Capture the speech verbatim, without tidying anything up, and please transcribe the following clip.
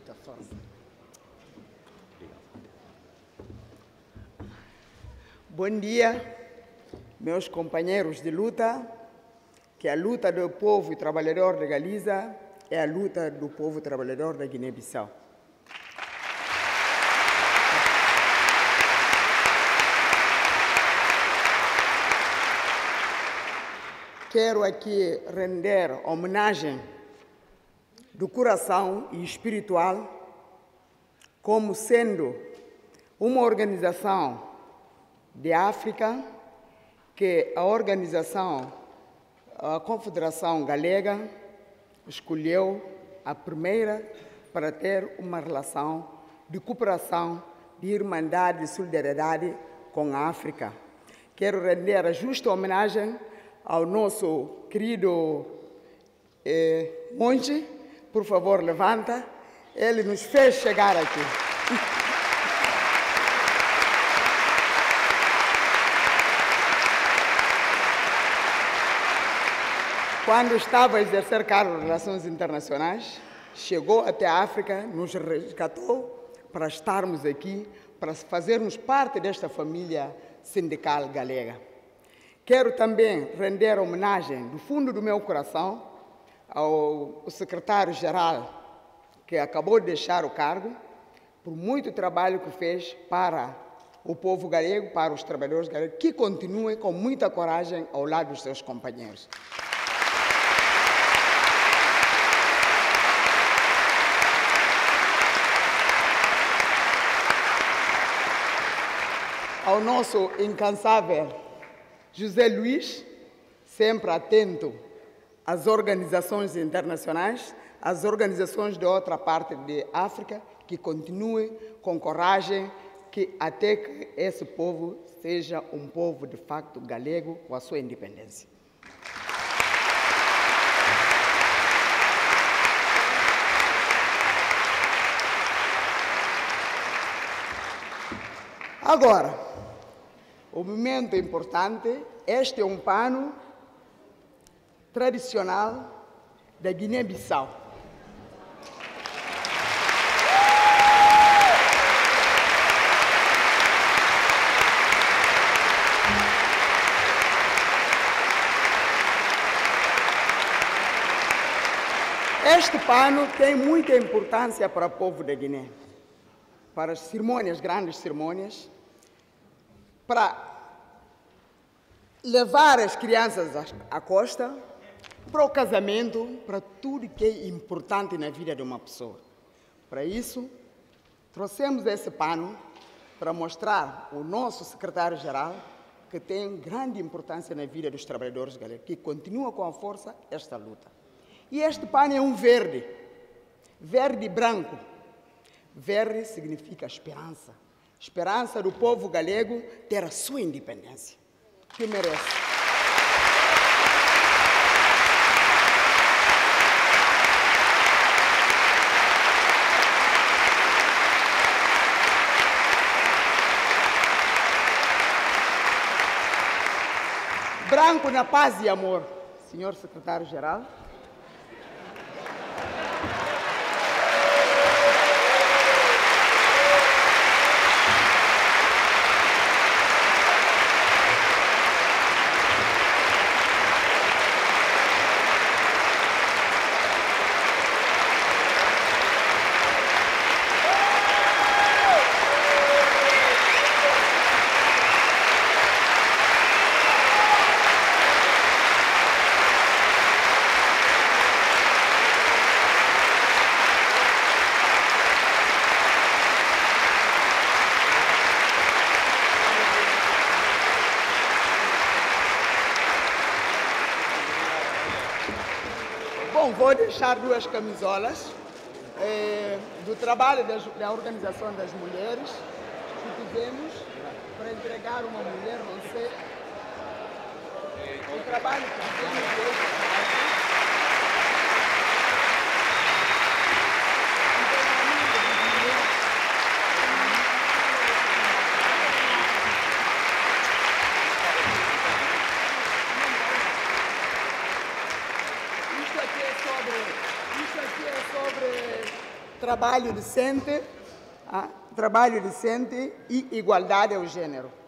muita força. Bom dia, meus companheiros de luta, que a luta do povo trabalhador de Galiza é a luta do povo trabalhador da Guiné-Bissau. Quero aqui render homenagem do coração e espiritual, como sendo uma organização de África, que a organização, a Confederação Galega, escolheu a primeira para ter uma relação de cooperação, de irmandade e solidariedade com a África. Quero render a justa homenagem ao nosso querido eh, monge. Por favor, levanta. Ele nos fez chegar aqui. Quando estava a exercer cargo de Relações Internacionais, chegou até a África, nos resgatou para estarmos aqui, para fazermos parte desta família sindical galega. Quero também render homenagem do fundo do meu coração ao secretário-geral, que acabou de deixar o cargo, por muito trabalho que fez para o povo galego, para os trabalhadores galegos, que continue com muita coragem ao lado dos seus companheiros. Ao nosso incansável José Luís, sempre atento às organizações internacionais, às organizações de outra parte de África, que continue com coragem, que até que esse povo seja um povo de facto galego com a sua independência. Agora, o momento importante, este é um pano tradicional da Guiné-Bissau. Este pano tem muita importância para o povo da Guiné, para as cerimônias, grandes cerimônias, para levar as crianças à costa, para o casamento, para tudo que é importante na vida de uma pessoa. Para isso, trouxemos esse pano para mostrar ao nosso secretário-geral que tem grande importância na vida dos trabalhadores galegos, que continua com a força esta luta. E este pano é um verde, verde e branco. Verde significa esperança. Esperança do povo galego ter a sua independência, que merece. Branco na paz e amor, senhor secretário-geral. Bom, vou deixar duas camisolas eh, do trabalho das, da Organização das Mulheres que tivemos para entregar uma mulher, não sei, o trabalho que fizemos hoje. trabalho decente, ah, trabalho decente e igualdade ao gênero.